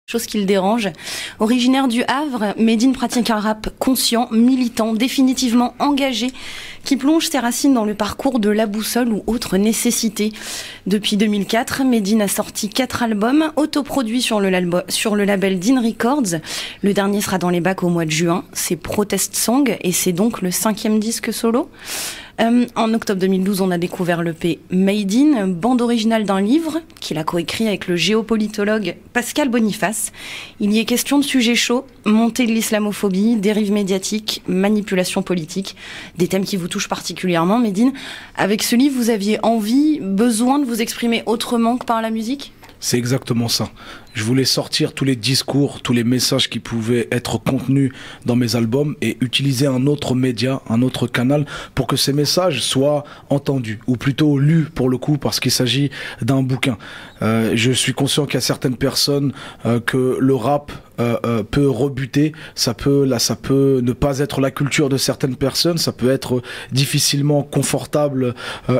Chose qui le dérange. Originaire du Havre, Medine pratique un rap conscient, militant, définitivement engagé, qui plonge ses racines dans le parcours de La Boussole ou Autre Nécessité. Depuis 2004, Medine a sorti 4 albums, autoproduits sur le label Dean Records. Le dernier sera dans les bacs au mois de juin. C'est Protest Song et c'est donc le 5e disque solo. En octobre 2012, on a découvert l'EP Made In, bande originale d'un livre qu'il a coécrit avec le géopolitologue Pascal Boniface. Il y est question de sujets chauds, montée de l'islamophobie, dérives médiatiques, manipulation politique, des thèmes qui vous touchent particulièrement, Medine. Avec ce livre, vous aviez envie, besoin de vous exprimer autrement que par la musique ? C'est exactement ça. Je voulais sortir tous les discours, tous les messages qui pouvaient être contenus dans mes albums et utiliser un autre média, un autre canal pour que ces messages soient entendus ou plutôt lus pour le coup parce qu'il s'agit d'un bouquin. Je suis conscient qu'il y a certaines personnes que le rap peut rebuter, ça peut ne pas être la culture de certaines personnes, ça peut être difficilement confortable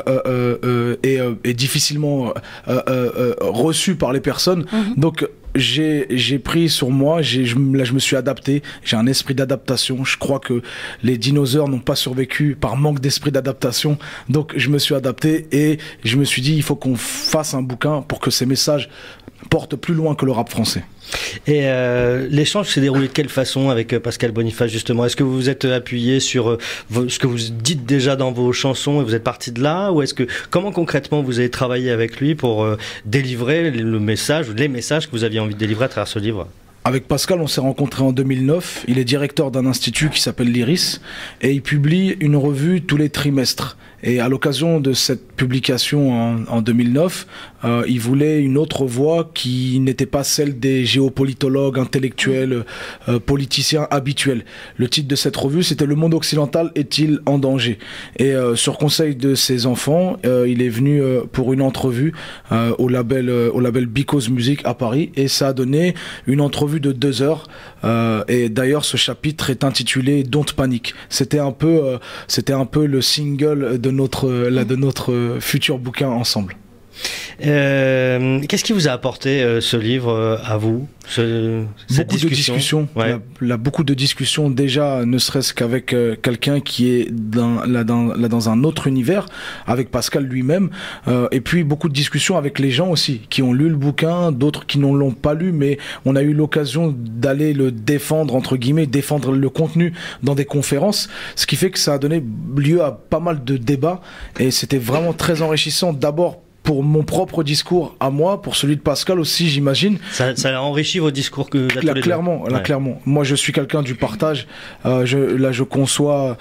et difficilement reçu par les personnes. Donc j'ai pris sur moi, là je me suis adapté, j'ai un esprit d'adaptation, je crois que les dinosaures n'ont pas survécu par manque d'esprit d'adaptation, donc je me suis adapté et je me suis dit il faut qu'on fasse un bouquin pour que ces messages portent plus loin que le rap français. Et l'échange s'est déroulé de quelle façon avec Pascal Boniface justement? Est-ce que vous vous êtes appuyé sur ce que vous dites déjà dans vos chansons et vous êtes parti de là, ou comment concrètement vous avez travaillé avec lui pour délivrer les messages que vous aviez envie de délivrer à travers ce livre? Avec Pascal, on s'est rencontrés en 2009. Il est directeur d'un institut qui s'appelle l'Iris et il publie une revue tous les trimestres. Et à l'occasion de cette publication en 2009, il voulait une autre voix qui n'était pas celle des géopolitologues, intellectuels, politiciens habituels. Le titre de cette revue, c'était « Le monde occidental est-il en danger ?» Et sur conseil de ses enfants, il est venu pour une entrevue au label Because Music à Paris et ça a donné une entrevue de 2 heures. Et d'ailleurs, ce chapitre est intitulé « Don't Panic ». C'était un peu le single de notre futur bouquin ensemble. Qu'est-ce qui vous a apporté ce livre à vous, beaucoup de discussions. Ouais. Beaucoup de discussions déjà, ne serait-ce qu'avec quelqu'un qui est dans un autre univers, avec Pascal lui-même, et puis beaucoup de discussions avec les gens aussi, qui ont lu le bouquin, d'autres qui ne l'ont pas lu, mais on a eu l'occasion d'aller le défendre, entre guillemets, défendre le contenu dans des conférences, ce qui fait que ça a donné lieu à pas mal de débats, et c'était vraiment très enrichissant, d'abord pour mon propre discours à moi, pour celui de Pascal aussi, j'imagine. Ça a enrichi vos discours clairement. Moi, je suis quelqu'un du partage. Je conçois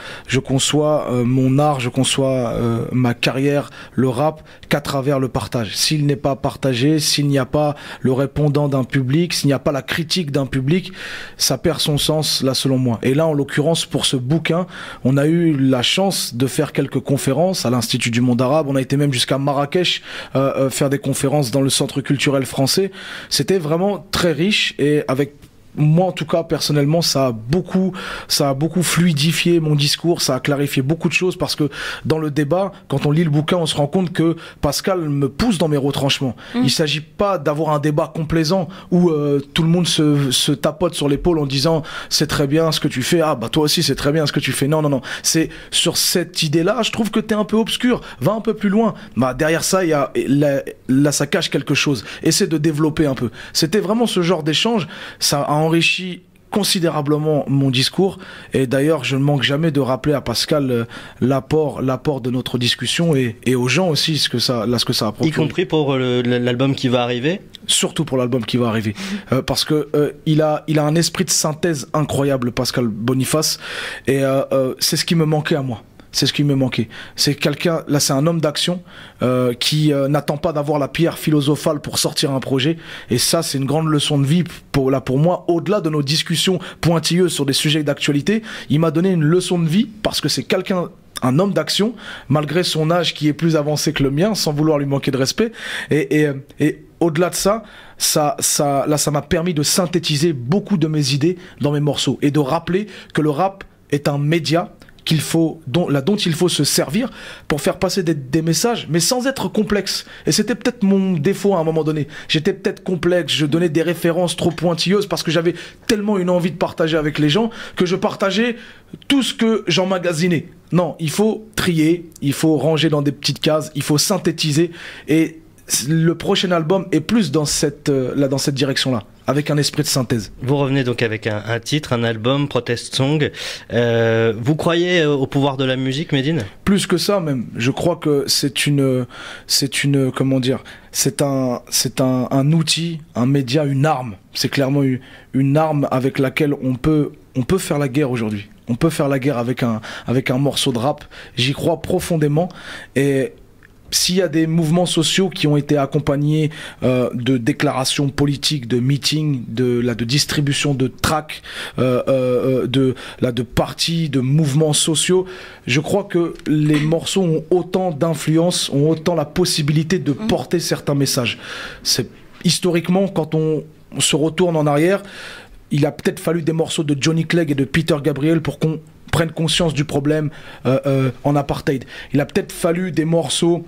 mon art, je conçois ma carrière, le rap, qu'à travers le partage. S'il n'est pas partagé, s'il n'y a pas le répondant d'un public, s'il n'y a pas la critique d'un public, ça perd son sens, là, selon moi. Et là, en l'occurrence, pour ce bouquin, on a eu la chance de faire quelques conférences à l'Institut du monde arabe. On a été même jusqu'à Marrakech, faire des conférences dans le centre culturel français. C'était vraiment très riche et avec moi, en tout cas, personnellement, ça a beaucoup fluidifié mon discours, ça a clarifié beaucoup de choses parce que dans le débat, quand on lit le bouquin, on se rend compte que Pascal me pousse dans mes retranchements. Il ne s'agit pas d'avoir un débat complaisant où tout le monde se tapote sur l'épaule en disant « c'est très bien ce que tu fais, ah bah toi aussi c'est très bien ce que tu fais ». Non. C'est sur cette idée-là, je trouve que tu es un peu obscur, va un peu plus loin. Bah, derrière ça, là, ça cache quelque chose. Essaie de développer un peu. C'était vraiment ce genre d'échange, ça a enrichi considérablement mon discours et d'ailleurs je ne manque jamais de rappeler à Pascal l'apport de notre discussion et aux gens aussi ce que ça a procuré. Y compris pour l'album qui va arriver? Surtout pour l'album qui va arriver parce que il a un esprit de synthèse incroyable, Pascal Boniface, et c'est ce qui me manquait à moi. C'est ce qui me manquait. C'est quelqu'un, là c'est un homme d'action qui n'attend pas d'avoir la pierre philosophale pour sortir un projet. Et ça c'est une grande leçon de vie pour moi. Au-delà de nos discussions pointilleuses sur des sujets d'actualité, il m'a donné une leçon de vie parce que c'est un homme d'action, malgré son âge qui est plus avancé que le mien, sans vouloir lui manquer de respect. Et au-delà de ça m'a permis de synthétiser beaucoup de mes idées dans mes morceaux et de rappeler que le rap est un média dont il faut se servir pour faire passer des messages, mais sans être complexe. Et c'était peut-être mon défaut à un moment donné. J'étais peut-être complexe, je donnais des références trop pointilleuses parce que j'avais tellement une envie de partager avec les gens que je partageais tout ce que j'emmagasinais. Non, il faut trier, il faut ranger dans des petites cases, il faut synthétiser, et le prochain album est plus dans cette direction-là, avec un esprit de synthèse. Vous revenez donc avec un titre, un album, Protest Song. Vous croyez au pouvoir de la musique, Medine? Plus que ça même. Je crois que c'est comment dire, c'est un outil, un média, une arme. C'est clairement une arme avec laquelle on peut faire la guerre aujourd'hui. On peut faire la guerre avec un morceau de rap. J'y crois profondément. Et s'il y a des mouvements sociaux qui ont été accompagnés de déclarations politiques, de meetings, de distribution de tracts, de partis, de mouvements sociaux, je crois que les morceaux ont autant d'influence, ont autant la possibilité de porter certains messages. Historiquement, quand on se retourne en arrière, il a peut-être fallu des morceaux de Johnny Clegg et de Peter Gabriel pour qu'on prenne conscience du problème en apartheid. Il a peut-être fallu des morceaux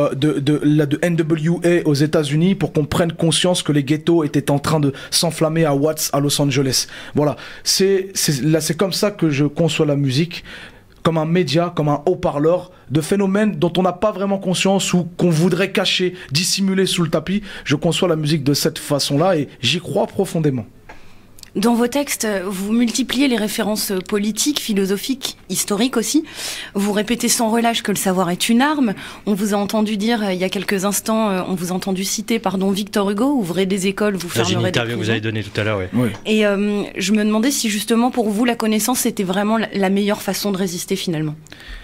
de NWA aux États-Unis pour qu'on prenne conscience que les ghettos étaient en train de s'enflammer à Watts, à Los Angeles. Voilà, c'est comme ça que je conçois la musique, comme un média, comme un haut-parleur de phénomènes dont on n'a pas vraiment conscience ou qu'on voudrait cacher, dissimuler sous le tapis. Je conçois la musique de cette façon-là et j'y crois profondément. Dans vos textes, vous multipliez les références politiques, philosophiques, historiques aussi. Vous répétez sans relâche que le savoir est une arme. On vous a entendu dire il y a quelques instants, on vous a entendu citer, Victor Hugo, ouvrez des écoles, vous fermerez des prisons. J'ai une interview que vous avez donnée tout à l'heure, oui. Oui. Et je me demandais si justement pour vous la connaissance c'était vraiment la meilleure façon de résister finalement.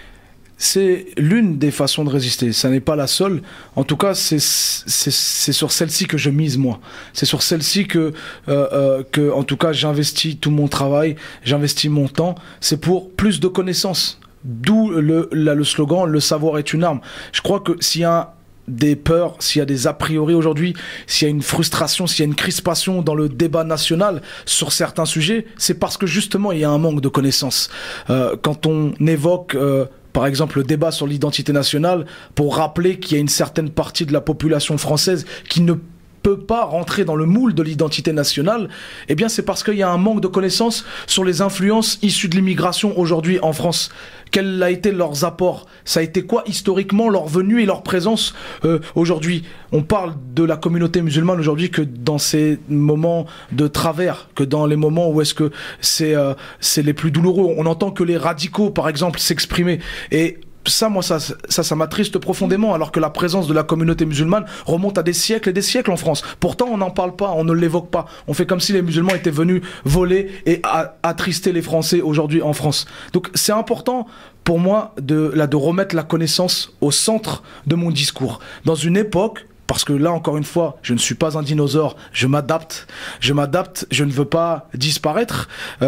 C'est l'une des façons de résister, ça n'est pas la seule. En tout cas, c'est sur celle-ci que je mise moi. C'est sur celle-ci que en tout cas, j'investis tout mon travail, j'investis mon temps. C'est pour plus de connaissances. D'où le slogan « Le savoir est une arme ». Je crois que s'il y a des peurs, s'il y a des a priori aujourd'hui, s'il y a une frustration, s'il y a une crispation dans le débat national sur certains sujets, c'est parce que justement, il y a un manque de connaissances. Quand on évoque... par exemple, le débat sur l'identité nationale, pour rappeler qu'il y a une certaine partie de la population française qui ne peut pas rentrer dans le moule de l'identité nationale, eh bien c'est parce qu'il y a un manque de connaissances sur les influences issues de l'immigration aujourd'hui en France. Quel a été leurs apports? Ça a été quoi historiquement leur venue et leur présence aujourd'hui? On parle de la communauté musulmane aujourd'hui que dans ces moments de travers, que dans les moments où est-ce que c'est les plus douloureux. On entend que les radicaux, par exemple, s'exprimer. Et ça, moi, ça m'attriste profondément, alors que la présence de la communauté musulmane remonte à des siècles et des siècles en France. Pourtant, on n'en parle pas, on ne l'évoque pas. On fait comme si les musulmans étaient venus voler et attrister les Français aujourd'hui en France. Donc, c'est important pour moi de remettre la connaissance au centre de mon discours. Dans une époque, parce que là, encore une fois, je ne suis pas un dinosaure, je m'adapte, je ne veux pas disparaître.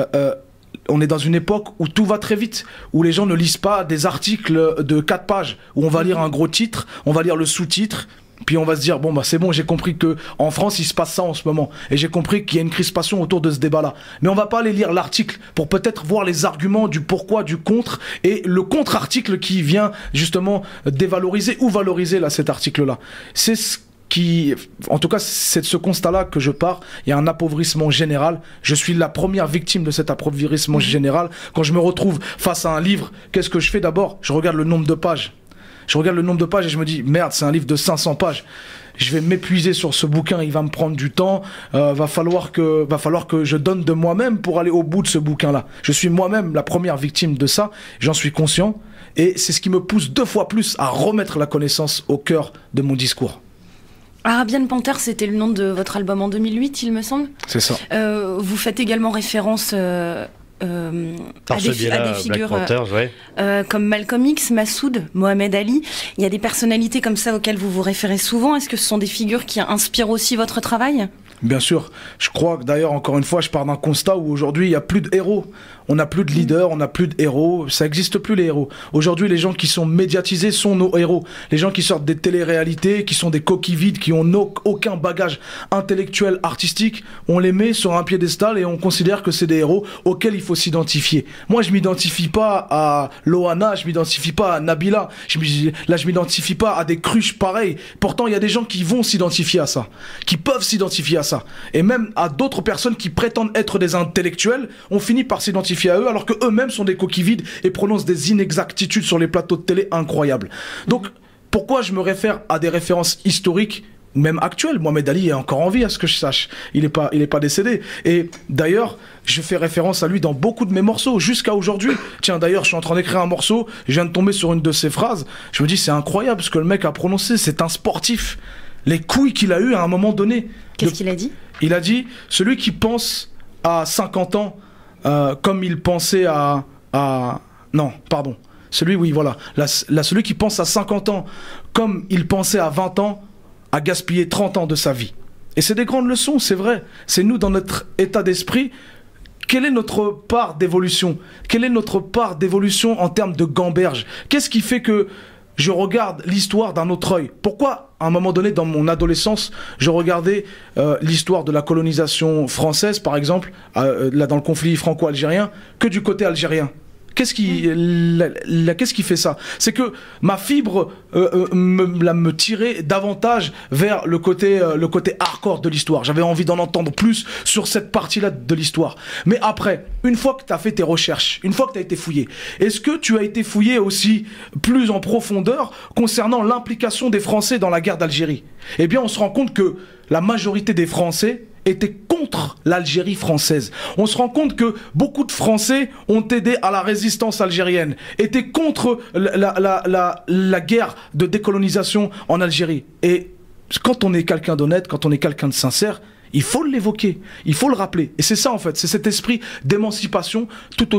On est dans une époque où tout va très vite, où les gens ne lisent pas des articles de 4 pages, où on va lire un gros titre, on va lire le sous-titre, puis on va se dire, bon, bah c'est bon, j'ai compris qu'en France, il se passe ça en ce moment. Et j'ai compris qu'il y a une crispation autour de ce débat-là. Mais on va pas aller lire l'article pour peut-être voir les arguments du pourquoi, du contre, et le contre-article qui vient justement dévaloriser ou valoriser là, cet article-là. C'est ce en tout cas, c'est de ce constat-là que je pars. Il y a un appauvrissement général. Je suis la première victime de cet appauvrissement général. Quand je me retrouve face à un livre, qu'est-ce que je fais d'abord? Je regarde le nombre de pages. Je regarde le nombre de pages et je me dis, merde, c'est un livre de 500 pages. Je vais m'épuiser sur ce bouquin, il va me prendre du temps. Va falloir que je donne de moi-même pour aller au bout de ce bouquin-là. Je suis moi-même la première victime de ça. J'en suis conscient. Et c'est ce qui me pousse 2 fois plus à remettre la connaissance au cœur de mon discours. Arabian Panther, c'était le nom de votre album en 2008, il me semble. C'est ça. Vous faites également référence à des figures comme Malcolm X, Massoud, Mohamed Ali. Il y a des personnalités comme ça auxquelles vous vous référez souvent. Est-ce que ce sont des figures qui inspirent aussi votre travail ? Bien sûr. Je crois que d'ailleurs, encore une fois, je pars d'un constat où aujourd'hui, il n'y a plus de héros. On n'a plus de leaders, on n'a plus de héros. Ça n'existe plus, les héros. Aujourd'hui, les gens qui sont médiatisés sont nos héros. Les gens qui sortent des téléréalités, qui sont des coquilles vides, qui n'ont aucun bagage intellectuel, artistique, on les met sur un piédestal et on considère que c'est des héros auxquels il faut s'identifier. Moi, je m'identifie pas à Loana, je m'identifie pas à Nabila, je m'identifie pas à des cruches pareilles. Pourtant, il y a des gens qui vont s'identifier à ça, qui peuvent s'identifier à ça. Et même à d'autres personnes qui prétendent être des intellectuels, on finit par s'identifier à eux alors que eux-mêmes sont des coquilles vides et prononcent des inexactitudes sur les plateaux de télé incroyables. Donc, pourquoi je me réfère à des références historiques, même actuelles? Mohamed Ali est encore en vie, à ce que je sache. Il n'est pas décédé. Et d'ailleurs, je fais référence à lui dans beaucoup de mes morceaux, jusqu'à aujourd'hui. Tiens, d'ailleurs, je suis en train d'écrire un morceau, je viens de tomber sur une de ses phrases. Je me dis, c'est incroyable ce que le mec a prononcé, c'est un sportif. Les couilles qu'il a eues à un moment donné. Qu'est-ce qu'il a dit? Il a dit, celui qui pense à 50 ans comme il pensait Non, pardon. Celui qui pense à 50 ans comme il pensait à 20 ans a gaspillé 30 ans de sa vie. Et c'est des grandes leçons, c'est vrai. C'est nous, dans notre état d'esprit, quelle est notre part d'évolution? Quelle est notre part d'évolution en termes de gamberge? Qu'est-ce qui fait que je regarde l'histoire d'un autre œil? Pourquoi, à un moment donné, dans mon adolescence, je regardais l'histoire de la colonisation française, par exemple, là dans le conflit franco-algérien, que du côté algérien? Qu'est-ce qui fait ça? C'est que ma fibre me tirait davantage vers le côté hardcore de l'histoire. J'avais envie d'en entendre plus sur cette partie-là de l'histoire. Mais après, une fois que tu as fait tes recherches, une fois que tu as été fouillé, est-ce que tu as été fouillé aussi plus en profondeur concernant l'implication des Français dans la guerre d'Algérie? Eh bien, on se rend compte que la majorité des Français étaient contre l'Algérie française. On se rend compte que beaucoup de Français ont aidé à la résistance algérienne, étaient contre la guerre de décolonisation en Algérie. Et quand on est quelqu'un d'honnête, quand on est quelqu'un de sincère, il faut l'évoquer, il faut le rappeler. Et c'est ça en fait, c'est cet esprit d'émancipation tout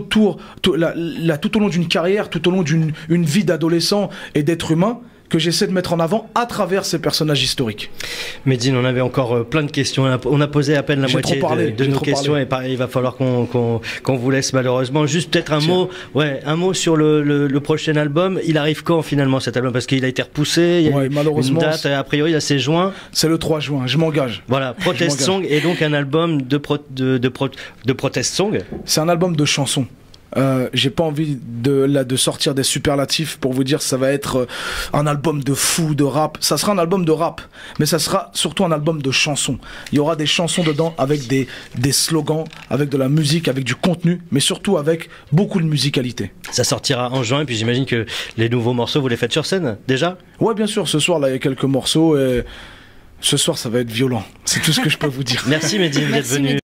au long d'une carrière, tout au long d'une vie d'adolescent et d'être humain, que j'essaie de mettre en avant à travers ces personnages historiques. Medine, on avait encore plein de questions. On a posé à peine la moitié de nos questions et il va falloir qu'on vous laisse malheureusement. Juste peut-être un mot sur le prochain album. Il arrive quand finalement cet album? Parce qu'il a été repoussé. Il y a malheureusement une date, a priori, là c'est juin. C'est le 3 juin, je m'engage. Voilà, Protest Song est donc un album de Protest Song. C'est un album de chansons. J'ai pas envie de sortir des superlatifs pour vous dire que ça va être un album de fou, de rap. Ça sera un album de rap, mais ça sera surtout un album de chansons. Il y aura des chansons dedans avec des slogans, avec de la musique, avec du contenu, mais surtout avec beaucoup de musicalité. Ça sortira en juin et puis j'imagine que les nouveaux morceaux, vous les faites sur scène déjà? Ouais, bien sûr, ce soir là il y a quelques morceaux et ce soir ça va être violent. C'est tout ce que je peux vous dire. Merci Medine d'être venu.